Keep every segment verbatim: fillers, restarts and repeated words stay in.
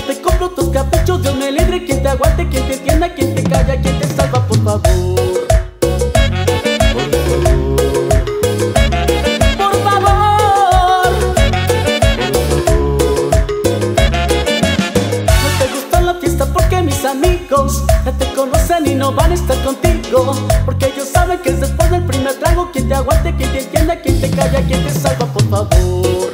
te compro tus caprichos. Dios me libre, quien te aguante, quien te entienda, quien te calla, quien te salva, por favor. Por favor. No te gusta la fiesta porque mis amigos ya te conocen y no van a estar contigo, porque ellos saben que es después del primer trago. Quien te aguante, quien te entienda, quien te calla, quien te salva, por favor.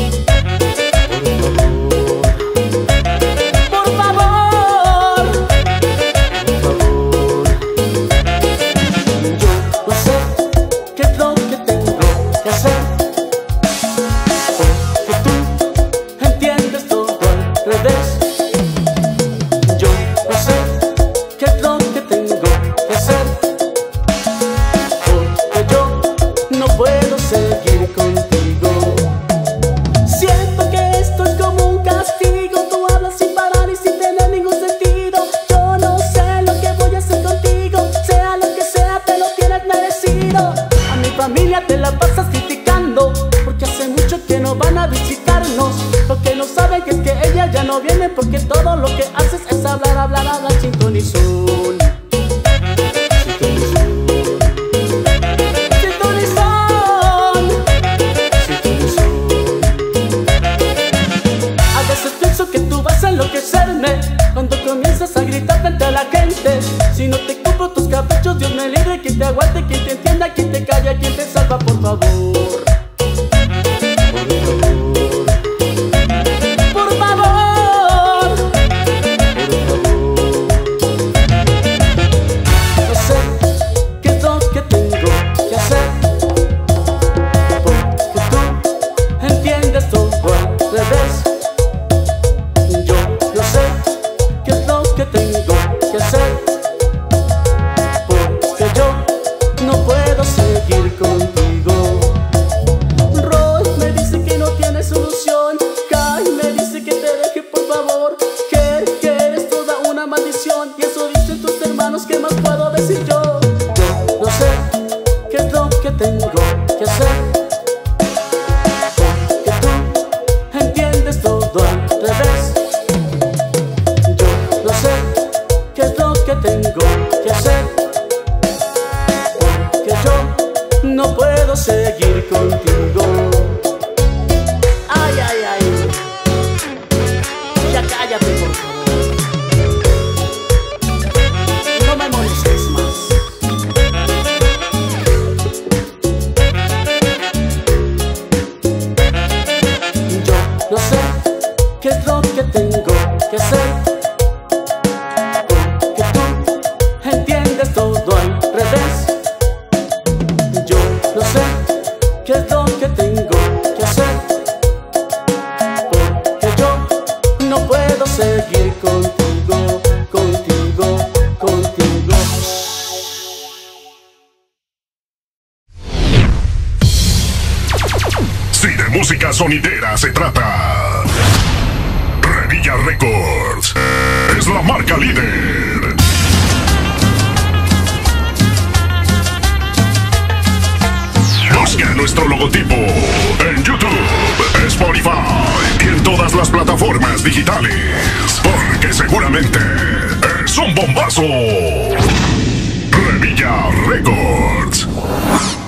Familia te la pasas criticando porque hace mucho que no van a visitarnos. Lo que no saben es que ella ya no viene, porque todo lo que haces es hablar, hablar, hablar, sintonizón. Sintonizón. Sintonizón. A veces pienso que tú vas a enloquecerme cuando comienzas a gritar frente a la gente. Si no te compro tus caprichos, Dios me libre, quien te aguante, quien te entienda, quien te calla, quien te salva, por favor. Por favor. No sé qué es lo que tengo que hacer, porque tú entiendes todo al revés. Yo no sé qué es lo que tengo que hacer, porque yo no puedo seguir contigo. Roy me dice que no tiene solución. Kai me dice que te deje, por favor, que, que eres toda una maldición. Y eso dicen tus hermanos, ¿qué más puedo decir yo? Yo no sé qué es lo que tengo que hacer, porque tú entiendes todo al revés. Yo no sé qué es lo que tengo que hacer, no puedo seguir contigo. Ay, ay, ay. Ya cállate, por favor. No me molestes más. Yo no sé qué es lo que tengo que hacer, porque tú entiendes todo al revés. Yo no sé qué es lo que tengo que hacer, porque yo no puedo seguir contigo, contigo, contigo. Si de música sonidera se trata, Revilla Records es la marca líder. Busca nuestro logotipo en YouTube, Spotify y en todas las plataformas digitales, porque seguramente es un bombazo. Revilla Records.